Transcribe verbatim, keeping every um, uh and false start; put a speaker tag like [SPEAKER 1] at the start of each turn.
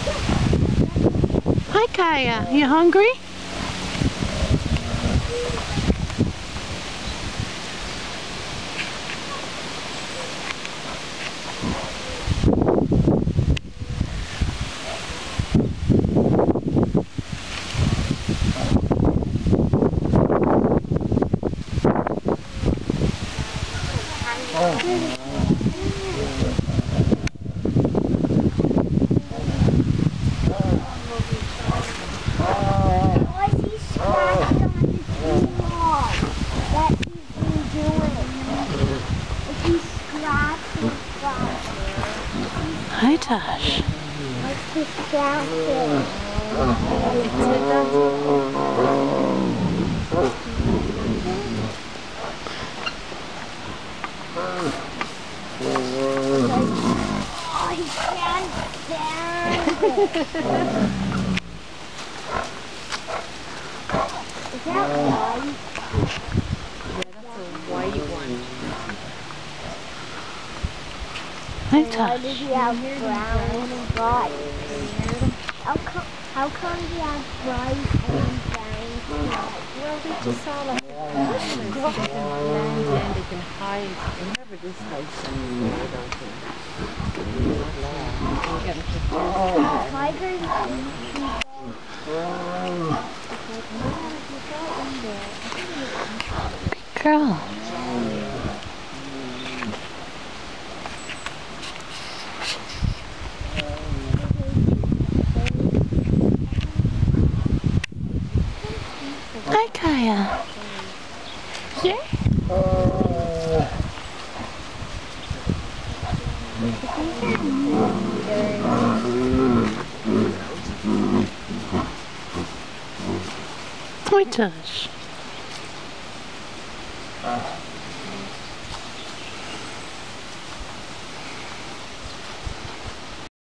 [SPEAKER 1] Hi, Kaya. You hungry? Hi, Tosh.
[SPEAKER 2] What's distracted? Oh, he can't stand it. Is that white?
[SPEAKER 3] Yeah, that's a white one.
[SPEAKER 1] Hi,
[SPEAKER 2] Why
[SPEAKER 1] Tosh.
[SPEAKER 2] does he have brown and white? How come, how come he has bright and brown?
[SPEAKER 3] Well, they just all have to push them so they can blend in, they can hide. Whenever this hides them, I don't think. We'll get them pictures.
[SPEAKER 2] Tigers
[SPEAKER 1] Good girl. Hi, Kaya. Yeah? Hi, Tosh.